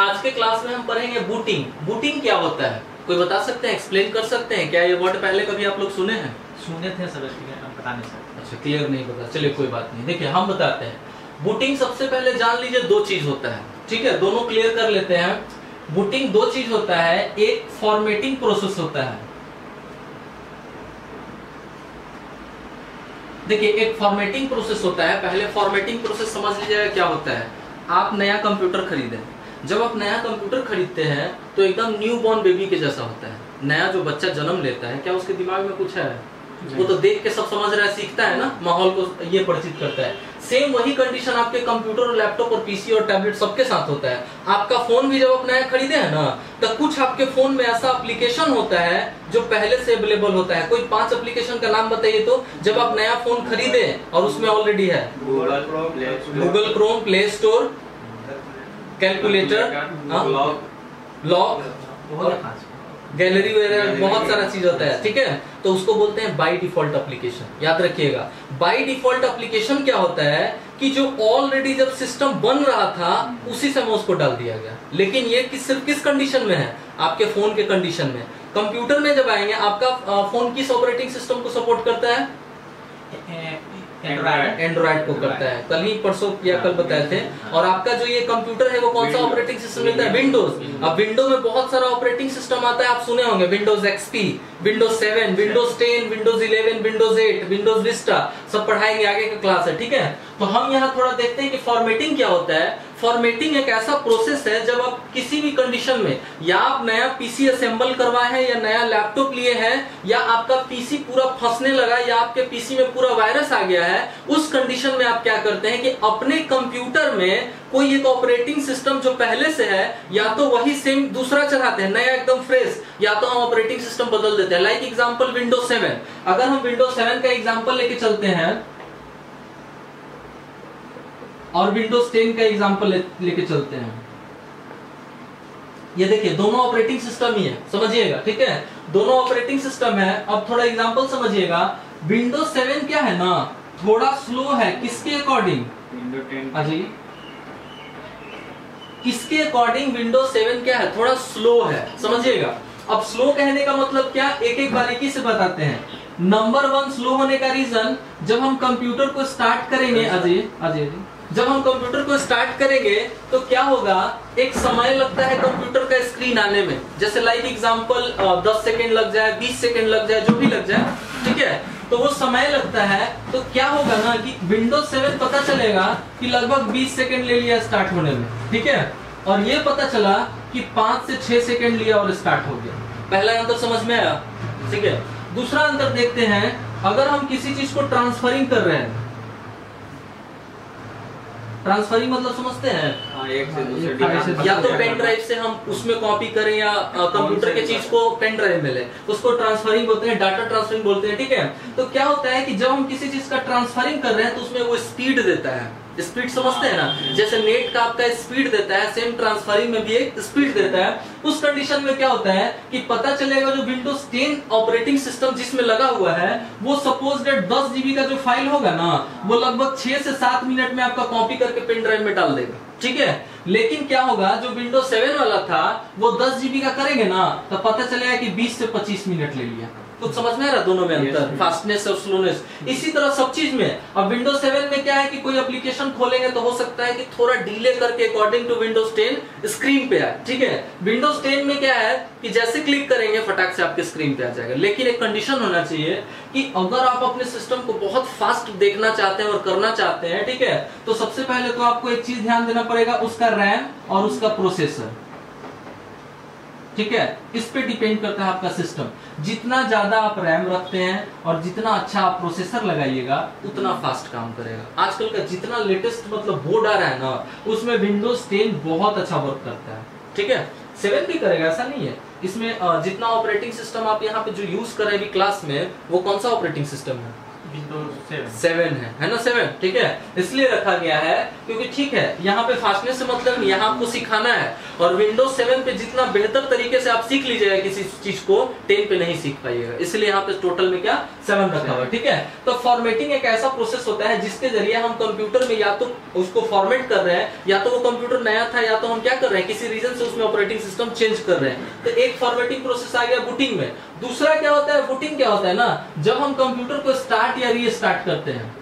आज के क्लास में हम पढ़ेंगे बूटिंग। बूटिंग क्या होता है, कोई बता सकते हैं, एक्सप्लेन कर सकते हैं क्या? ये वर्ड पहले कभी आप लोग सुने हैं? सुने थे सर, हम पता नहीं सर। अच्छा, क्लियर नहीं पता, चलिए कोई बात नहीं। देखिए हम बताते हैं। बूटिंग सबसे पहले जान लीजिए दो चीज होता है, ठीक है, दोनों क्लियर कर लेते हैं। बूटिंग दो चीज होता है, एक फॉर्मेटिंग प्रोसेस होता है। देखिए एक फॉर्मेटिंग प्रोसेस होता है। पहले फॉर्मेटिंग प्रोसेस समझ लीजिएगा क्या होता है। आप नया कंप्यूटर खरीदे, जब आप नया कंप्यूटर खरीदते हैं तो एकदम न्यू बॉर्न बेबी के जैसा होता है। नया जो बच्चा जन्म लेता है, क्या उसके दिमाग में कुछ है? वो तो देख के सब समझ रहा है, सीखता है ना, माहौल को ये परिचित करता है। सेम वही कंडीशन आपके कंप्यूटर और लैपटॉप और पीसी और टैबलेट सबके साथ होता है। आपका फोन भी जब आप नया खरीदे हैं ना, तो कुछ आपके फोन में ऐसा एप्लीकेशन होता है जो पहले से अवेलेबल होता है। कोई 5 एप्लीकेशन का नाम बताइए तो, जब आप नया फोन खरीदे और उसमें ऑलरेडी है। Google Chrome, Play Store, calculator, lock, gallery वगैरह, बहुत सारा चीज होता है, ठीक है। तो उसको बोलते हैं बाय डिफॉल्ट एप्लीकेशन। याद रखिएगा, बाय डिफॉल्ट एप्लीकेशन क्या होता है कि जो ऑलरेडी जब सिस्टम बन रहा था उसी समय उसको डाल दिया गया। लेकिन ये सिर्फ किस कंडीशन में है? आपके फोन के कंडीशन में। कंप्यूटर में जब आएंगे, आपका फोन किस ऑपरेटिंग सिस्टम को सपोर्ट करता है? एंड्रॉइड को करता है। कल ही परसों या कल बताए थे। और आपका जो ये कंप्यूटर है वो कौन सा ऑपरेटिंग सिस्टम मिलता है? विंडोज। अब विंडो में बहुत सारा ऑपरेटिंग सिस्टम आता है, आप सुने होंगे, Windows XP, Windows 7, Windows 10, Windows 11, Windows 8, Windows Vista, सब पढ़ाएंगे, आगे का क्लास है, ठीक है। तो हम यहाँ थोड़ा देखते हैं कि फॉर्मेटिंग क्या होता है। फॉर्मेटिंग एक ऐसा प्रोसेस है जब आप किसी भी कंडीशन में, या आप नया पीसी असेंबल करवाए हैं, या नया लैपटॉप लिए हैं, या आपका पीसी पूरा फंसने लगा, या आपके पीसी में पूरा वायरस आ गया है, उस कंडीशन में आप क्या करते हैं कि अपने कंप्यूटर में कोई एक ऑपरेटिंग सिस्टम जो पहले से है, या तो वही सेम दूसरा चलाते हैं, नया एकदम फ्रेश, या तो हम ऑपरेटिंग सिस्टम बदल देते हैं। Like example Windows 7। अगर हम विंडोज 7 का एग्जांपल लेके चलते हैं और विंडोज 10 का एग्जांपल लेके चलते हैं, ये देखिए दोनों ऑपरेटिंग सिस्टम ही है, समझिएगा, ठीक है, दोनों ऑपरेटिंग सिस्टम है। अब थोड़ा एग्जांपल समझिएगा। विंडोज 7 क्या है ना, थोड़ा स्लो है, किसके अकॉर्डिंग? अजय, किसके अकॉर्डिंग विंडोज 7 क्या है? थोड़ा स्लो है, समझिएगा। अब स्लो कहने का मतलब क्या, एक एक बारीकी से बताते हैं। नंबर 1 स्लो होने का रीजन, जब हम कंप्यूटर को स्टार्ट करेंगे, अजय जब हम कंप्यूटर को स्टार्ट करेंगे तो क्या होगा, एक समय लगता है कंप्यूटर का स्क्रीन आने में। जैसे लाइक एग्जांपल 10 सेकंड लग जाए, 20 सेकंड लग जाए, जो भी लग जाए, ठीक है, तो वो समय लगता है। तो क्या होगा ना कि विंडोज 7 पता चलेगा कि लगभग 20 सेकंड ले लिया स्टार्ट होने में, ठीक है, और ये पता चला कि 5 से 6 सेकंड लिया और स्टार्ट हो गया। पहला अंतर समझ में आया, ठीक है। दूसरा अंतर देखते हैं, अगर हम किसी चीज को ट्रांसफरिंग कर रहे हैं, ट्रांसफरिंग मतलब समझते हैं, एक से दूसरे, या तो पेन ड्राइव से हम उसमें कॉपी करें, या कंप्यूटर के चीज को पेन ड्राइव में ले, उसको ट्रांसफरिंग बोलते हैं, डाटा ट्रांसफरिंग बोलते हैं, ठीक है। तो क्या होता है कि जब हम किसी चीज का ट्रांसफरिंग कर रहे हैं तो उसमें वो स्पीड देता है। स्पीड समझते हैं ना, जैसे नेट का आपका स्पीड देता है, सेम ट्रांसफरिंग में भी एक स्पीड देता है। उस कंडीशन में क्या होता है कि पता चलेगा जो विंडोज 10 ऑपरेटिंग सिस्टम जिसमें लगा हुआ है, वो सपोज दैट 10 जीबी का जो फाइल होगा ना, वो लगभग 6 से 7 मिनट में आपका कॉपी करके पेन ड्राइव में डाल देगा, ठीक है। लेकिन क्या होगा, जो विंडोज 7 वाला था वो 10 जीबी का करेंगे ना, तो पता चलेगा कि 20 से 25 मिनट ले लिया। कुछ समझ में आ रहा दोनों में अंतर, फास्टनेस और स्लोनेस। इसी तरह सब चीज में। अब विंडोज 7 में क्या है कि कोई एप्लीकेशन खोलेंगे तो हो सकता है कि थोड़ा डिले करके अकॉर्डिंग टू विंडोज 10 स्क्रीन पे आए, ठीक है। विंडोज 10 में क्या है कि जैसे क्लिक करेंगे फटाक से आपके स्क्रीन पे आ जाएगा। लेकिन एक कंडीशन होना चाहिए कि अगर आप अपने सिस्टम को बहुत फास्ट देखना चाहते हैं और करना चाहते हैं, ठीक है, तो सबसे पहले तो आपको एक चीज ध्यान देना पड़ेगा, उसका रैम और उसका प्रोसेसर, ठीक है। इस पे डिपेंड करता है आपका सिस्टम। जितना ज्यादा आप रैम रखते हैं और जितना अच्छा आप प्रोसेसर लगाइएगा, उतना फास्ट काम करेगा। आजकल का जितना लेटेस्ट मतलब बोर्ड आ रहा है ना, उसमें विंडोज 10 बहुत अच्छा वर्क करता है, ठीक है। 7 भी करेगा, ऐसा नहीं है। इसमें जितना ऑपरेटिंग सिस्टम आप यहाँ पे जो यूज कर रहे हैं क्लास में, वो कौन सा ऑपरेटिंग सिस्टम है? विंडोज 7 है ना 7, ठीक है, इसलिए रखा गया है क्योंकि ठीक है यहाँ पे फास्टनेस से मतलब नहीं, यहाँ आपको सिखाना है और विंडोज 7 पे जितना बेहतर तरीके से आप सीख लीजिएगा किसी चीज को 10 पे नहीं सीख पाइएगा, इसलिए यहाँ पे टोटल में क्या 7 रखा हुआ है, ठीक है। तो फॉर्मेटिंग एक ऐसा प्रोसेस होता है जिसके जरिए हम कंप्यूटर में या तो उसको फॉर्मेट कर रहे हैं, या तो वो कंप्यूटर नया था, या तो हम क्या कर रहे हैं किसी रीजन से उसमें ऑपरेटिंग सिस्टम चेंज कर रहे हैं। तो एक फॉर्मेटिंग प्रोसेस आ गया बूटिंग में। दूसरा क्या होता है, बूटिंग क्या होता है ना, जब हम कंप्यूटर को स्टार्ट या रीस्टार्ट करते हैं,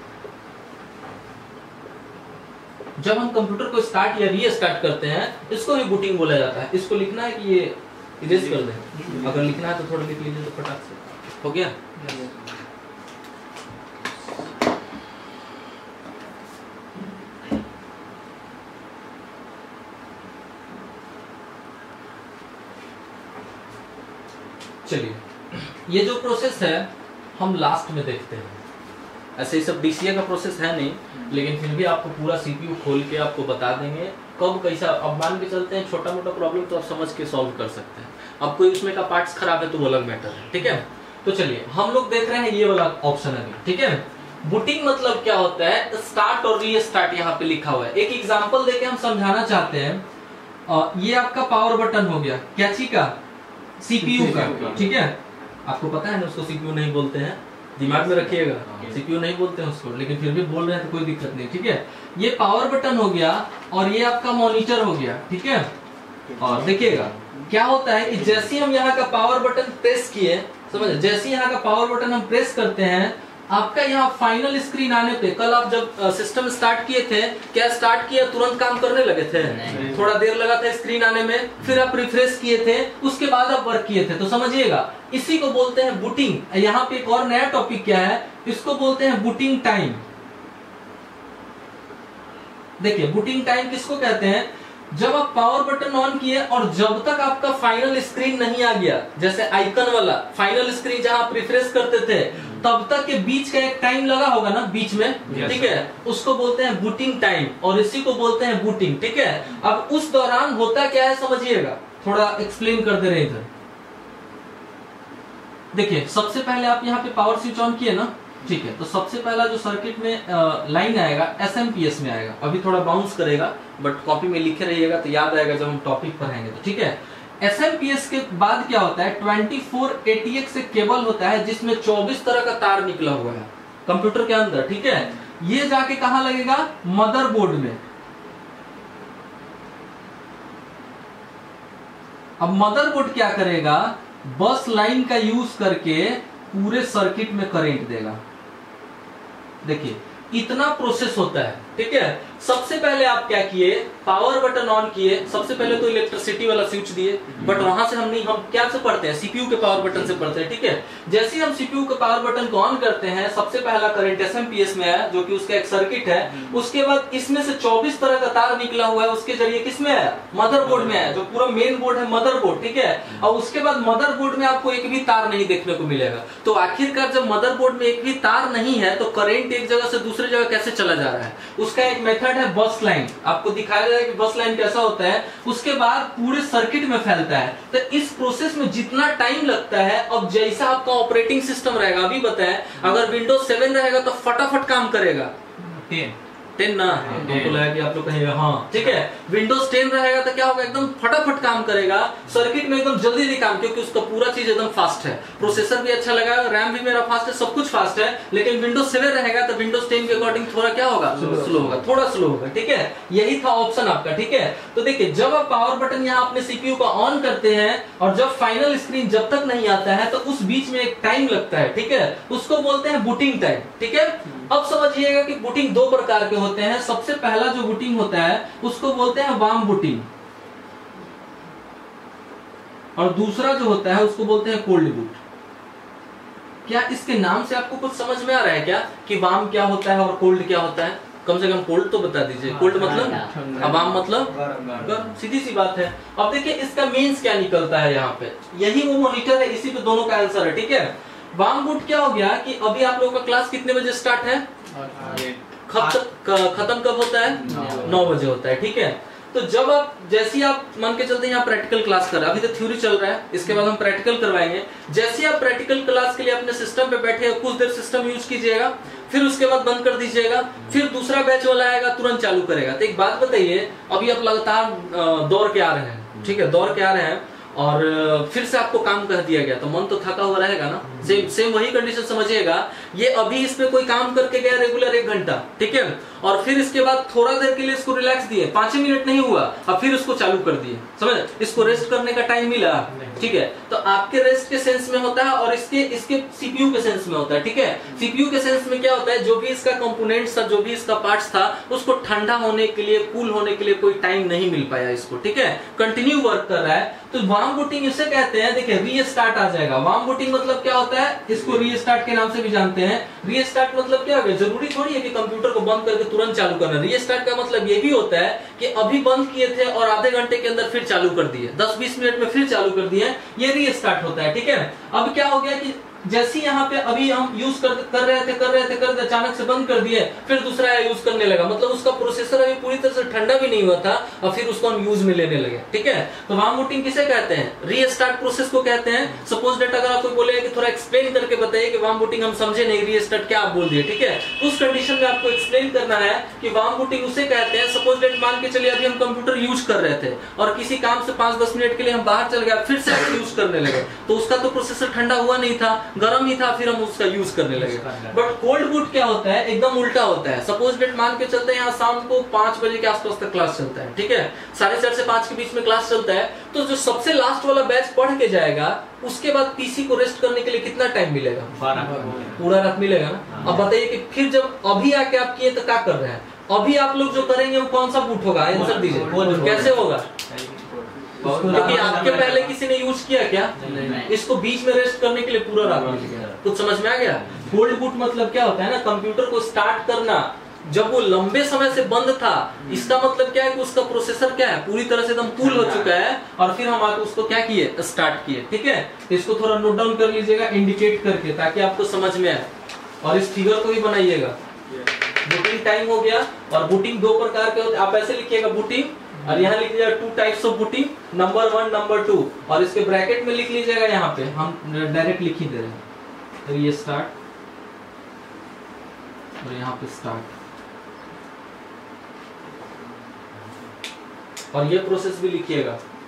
जब हम कंप्यूटर को स्टार्ट या रीस्टार्ट करते हैं, इसको भी बूटिंग बोला जाता है। इसको लिखना है कि ये इरेज कर दें, अगर लिखना है तो थोड़ा लिख लीजिए तो फटाक से हो गया। चलिए, ये जो प्रोसेस है हम लास्ट में देखते हैं। ऐसे ही सब डीसीए का प्रोसेस है नहीं, लेकिन फिर भी आपको पूरा सीपीयू खोल के आपको बता देंगे कब कैसा। अब मान के चलते हैं छोटा मोटा प्रॉब्लम तो आप समझ के सॉल्व कर सकते हैं, अब कोई उसमें का पार्ट्स खराब है तो वो अलग मैटर है, ठीक है। तो चलिए हम लोग देख रहे हैं ये वाला ऑप्शन अभी, ठीक है। बूटिंग मतलब क्या होता है, स्टार्ट और रीस्टार्ट यहाँ पे लिखा हुआ है। एक एग्जाम्पल देके हम समझाना चाहते हैं। ये आपका पावर बटन हो गया, क्या चीज का, सीपीयू का, ठीक है। आपको पता है ना उसको सीपीयू नहीं बोलते हैं, दिमाग में रखिएगा, सीपीयू नहीं बोलते हैं उसको, लेकिन फिर भी बोल रहे हैं तो कोई दिक्कत नहीं, ठीक है। ये पावर बटन हो गया और ये आपका मॉनिटर हो गया, ठीक है। और देखिएगा क्या होता है कि जैसे हम यहाँ का पावर बटन प्रेस किए, समझ, जैसे यहाँ का पावर बटन हम प्रेस करते हैं, आपका यहाँ फाइनल स्क्रीन आने पे, कल आप जब सिस्टम स्टार्ट किए थे, क्या स्टार्ट किया तुरंत काम करने लगे थे? थोड़ा देर लगा था स्क्रीन आने में, फिर आप रिफ्रेश किए थे, उसके बाद आप वर्क किए थे। तो समझिएगा इसी को बोलते हैं बूटिंग। यहाँ पे एक और नया टॉपिक क्या है, इसको बोलते हैं बूटिंग टाइम। देखिए बूटिंग टाइम किसको कहते हैं, जब आप पावर बटन ऑन किए और जब तक आपका फाइनल स्क्रीन नहीं आ गया, जैसे आइकन वाला फाइनल स्क्रीन जहां आप रिफ्रेश करते थे, तब तक के बीच का एक टाइम लगा होगा ना बीच में, ठीक है, उसको बोलते हैं बूटिंग टाइम और इसी को बोलते हैं बूटिंग, ठीक है। अब उस दौरान होता क्या है समझिएगा, थोड़ा एक्सप्लेन कर दे रहे इधर। देखिए सबसे पहले आप यहाँ पे पावर स्विच ऑन किए ना, ठीक है, तो सबसे पहला जो सर्किट में लाइन आएगा एसएमपीएस में आएगा। अभी थोड़ा बाउंस करेगा बट कॉपी में लिखे रहिएगा तो याद आएगा जब हम टॉपिक पढ़ाएंगे तो, ठीक है। एसएमपीएस के बाद क्या होता है, 24 ATX से केबल होता है जिसमें 24 तरह का तार निकला हुआ है कंप्यूटर के अंदर, ठीक है। ये जाके कहां लगेगा, मदरबोर्ड में। अब मदरबोर्ड क्या करेगा, बस लाइन का यूज करके पूरे सर्किट में करंट देगा। देखिए इतना प्रोसेस होता है, ठीक है। सबसे पहले आप क्या किए, पावर बटन ऑन किए, सबसे पहले तो इलेक्ट्रिसिटी वाला स्विच दिए, बट वहां से हम नहीं, हम क्या से पढ़ते हैं, सीपीयू के पावर बटन से पढ़ते हैं, ठीक है। जैसे ही हम सीपीयू के पावर बटन को ऑन करते हैं, सबसे पहला करंट एसएमपीएस में आया जो कि उसका एक सर्किट है। उसके बाद इसमें से 24 तरह का तार निकला हुआ है, उसके जरिए किसमें आया, मदरबोर्ड में आया, जो पूरा मेन बोर्ड है मदरबोर्ड, ठीक है। और उसके बाद मदरबोर्ड में आपको एक भी तार नहीं देखने को मिलेगा। तो आखिरकार जब मदरबोर्ड में एक भी तार नहीं है तो करंट एक जगह से दूसरी जगह कैसे चला जा रहा है, उसका एक मेथड है बस लाइन। आपको दिखाया जाएगा कि बस लाइन कैसा होता है, उसके बाद पूरे सर्किट में फैलता है। तो इस प्रोसेस में जितना टाइम लगता है, अब जैसा आपका ऑपरेटिंग सिस्टम रहेगा, अभी बताएं, अगर विंडोज 7 रहेगा तो फटाफट काम करेगा, 10 ना, तो लगा कि आप लोग कहेंगे हाँ, ठीक है। विंडोज 10 रहेगा तो क्या होगा, एकदम फटाफट काम करेगा, सर्किट में एकदम जल्दी जल्दी काम, क्योंकि उसका पूरा चीज एकदम फास्ट है, प्रोसेसर भी अच्छा लगा, रैम भी मेरा फास्ट है, सब कुछ फास्ट है। लेकिन विंडोज 7 रहेगा तो विंडोज 10 के अकॉर्डिंग थोड़ा क्या होगा, स्लो होगा, थोड़ा स्लो होगा, ठीक है। यही था ऑप्शन आपका, ठीक है। तो देखिए जब आप पावर बटन यहाँ अपने सीपीयू का ऑन करते हैं और जब फाइनल स्क्रीन जब तक नहीं आता है तो उस बीच में एक टाइम लगता है, ठीक है, उसको बोलते हैं बूटिंग टाइम, ठीक है। अब समझिएगा कि बूटिंग दो प्रकार के होते हैं। सबसे पहला जो बूटिंग होता है उसको बोलते हैं वार्म बूटिंग, और दूसरा जो होता है उसको बोलते हैं कोल्ड बूट। क्या इसके नाम से आपको कुछ समझ में आ रहा है क्या कि वार्म क्या होता है और कोल्ड क्या होता है? कम से कम कोल्ड तो बता दीजिए। कोल्ड मतलब, अब वार्म मतलब गर्म, सीधी सी बात है। अब देखिए इसका मीन्स क्या निकलता है, यहाँ पे यही वो मॉनिटर है, इसी पे दोनों का आंसर है, ठीक है। वार्म बूट क्या हो गया कि अभी आप लोगों का क्लास कितने बजे स्टार्ट है, खत्म कब होता है, 9 बजे होता है, ठीक है। तो जब आप जैसे ही आप मान के चलते हैं यहाँ प्रैक्टिकल क्लास कर रहे हैं, अभी तो थ्योरी चल रहा है, इसके बाद हम प्रैक्टिकल करवाएंगे। जैसे ही आप प्रैक्टिकल क्लास के लिए अपने सिस्टम पे बैठे कुछ देर सिस्टम यूज कीजिएगा, फिर उसके बाद बंद कर दीजिएगा, फिर दूसरा बैच वाला आएगा तुरंत चालू करेगा। तो एक बात बताइए, अभी आप लगातार दौड़ के आ रहे हैं, ठीक है, दौड़ के आ रहे हैं और फिर से आपको काम कह दिया गया तो मन तो थका हुआ रहेगा ना। सेम वही कंडीशन समझिएगा, ये अभी इस पे कोई काम करके गया रेगुलर 1 घंटा, ठीक है, और फिर इसके बाद थोड़ा देर के लिए इसको रिलैक्स दिए, 5 मिनट नहीं हुआ, अब फिर उसको चालू कर दिए, समझ, इसको रेस्ट करने का टाइम मिला, ठीक है। तो आपके रेस्ट के सेंस में होता है और इसके सीपीयू के सेंस में होता है, ठीक है। सीपीयू के सेंस में क्या होता है, जो भी इसका कंपोनेंट्स था, जो भी इसका पार्ट्स था, उसको ठंडा होने के लिए, कूल होने के लिए कोई टाइम नहीं मिल पाया इसको, ठीक है, कंटिन्यू वर्क कर रहा है। तो वार्म बूटिंग इसे कहते हैं, देखिए रीस्टार्ट आ जाएगा। वार्म बूटिंग मतलब क्या होता है, इसको रीस्टार्ट के नाम से भी जानते हैं। रीस्टार्ट मतलब क्या होगा, जरूरी थोड़ी है कि कंप्यूटर को बंद करके तुरंत चालू करना। रीस्टार्ट का मतलब ये भी होता है कि अभी बंद किए थे और आधे घंटे के अंदर फिर चालू कर दिए, 10-20 मिनट में फिर चालू कर दिए, ये रीस्टार्ट होता है, ठीक है। अब क्या हो गया कि जैसे यहाँ पे अभी हम यूज कर रहे थे, अचानक से बंद कर दिए, फिर दूसरा यूज करने लगा, मतलब उसका प्रोसेसर अभी पूरी तरह से ठंडा भी नहीं हुआ था और फिर उसको हम यूज में लेने लगे, ठीक है। तो वार्म बूटिंग किसे कहते हैं, रीस्टार्ट प्रोसेस को कहते हैं। सपोज डेट अगर आपको बोले कि थोड़ा एक्सप्लेन करके बताइए कि वार्म बूटिंग हम समझे नहीं, रीस्टार्ट क्या आप बोल दिए, ठीक है, उस कंडीशन में आपको एक्सप्लेन करना है कि वार्म बूटिंग उसे कहते हैं। सपोज डेट मान के चलिए अभी हम कंप्यूटर यूज कर रहे थे और किसी काम से 5-10 मिनट के लिए हम बाहर चल गए, फिर से यूज करने लगे, तो उसका तो प्रोसेसर ठंडा हुआ नहीं था, गर्म ही था, फिर हम उसका यूज करने लगे। बट कोल्ड बूट क्या होता है, एकदम उल्टा होता है। सपोज डेट मान के चलते हैं यहाँ शाम को 5 बजे के आसपास तक क्लास चलता है, ठीक है, 4:30 से 5 के बीच में क्लास चलता है। तो जो सबसे लास्ट वाला बैच पढ़ के जाएगा, उसके बाद पीसी को रेस्ट करने के लिए कितना टाइम मिलेगा, पूरा रात मिलेगा ना। अब बताइए कि फिर जब अभी आके आप किए तो क्या कर रहे हैं, अभी आप लोग जो करेंगे वो कौन सा बूट होगा, आंसर दीजिए, कैसे होगा, क्योंकि आपके पहले किसी ने यूज किया क्या, इसको बीच में रेस्ट करने के लिए पूरा रात मिल गया। कुछ समझ में आ गया। कोल्ड बूट मतलब क्या होता है ना, कंप्यूटर को स्टार्ट करना जब वो लंबे समय से बंद था, इसका मतलब क्या है कि उसका प्रोसेसर क्या है, पूरी तरह से एकदम कूल हो चुका है और फिर हम आके उसको क्या किए, स्टार्ट किए, ठीक है। इसको थोड़ा नोट डाउन कर लीजिएगा इंडिकेट करके, ताकि आपको समझ में आए, और इस फिगर को भी बनाइएगा। बूटिंग टाइम हो गया, और बूटिंग 2 प्रकार के होते हैं, आप ऐसे लिखिएगा बूटिंग, और यहाँ लिख लीजिएगा 2 types of booting, number 1 number 2, और इसके ब्रैकेट में लिख लीजिएगा, यहाँ पे हम डायरेक्ट लिख ही दे रहे हैं, तो ये स्टार्ट और यहाँ पे स्टार्ट, और ये प्रोसेस भी लिखिएगा।